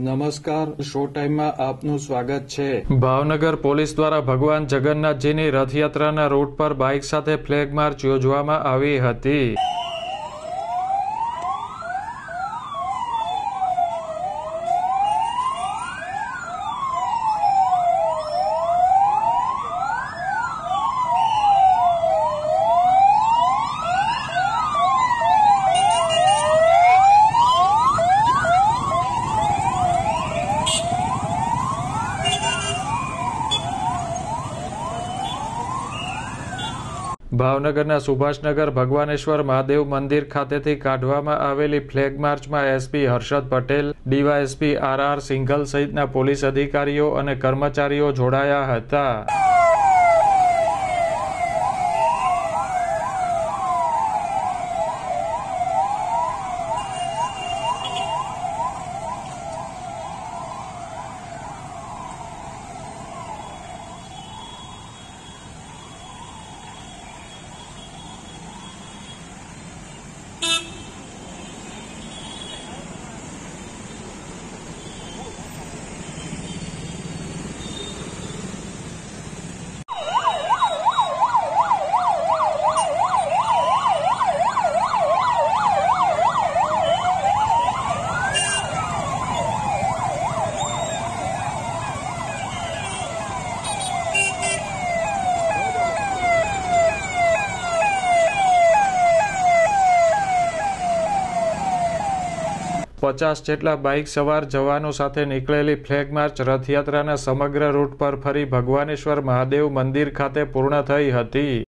નમસ્કાર, શો ટાઈમમાં આપનું સ્વાગત છે। ભાવનગર પોલીસ દ્વારા ભગવાન જગન્નાથજીની રથયાત્રાના રૂટ પર બાઇક સાથે ફ્લેગ માર્ચ યોજવામાં આવી હતી। ભાવનગરના સુભાષનગર ભગવાનેશ્વર મહાદેવ મંદિર ખાતેથી કાઢવામાં આવેલી ફ્લેગ માર્ચમાં SP Harshad Patel, DYSP R Singhal સહિતના પોલીસ અધિકારીઓ અને કર્મચારીઓ જોડાયા હતા। પચાસ જેટલા બાઇક સવાર જવાનો સાથે નીકળેલી ફ્લેગ માર્ચ રથયાત્રાના સમગ્ર રૂટ પર ફરી ભગવાનેશ્વર મહાદેવ મંદિર ખાતે પૂર્ણ થઈ હતી।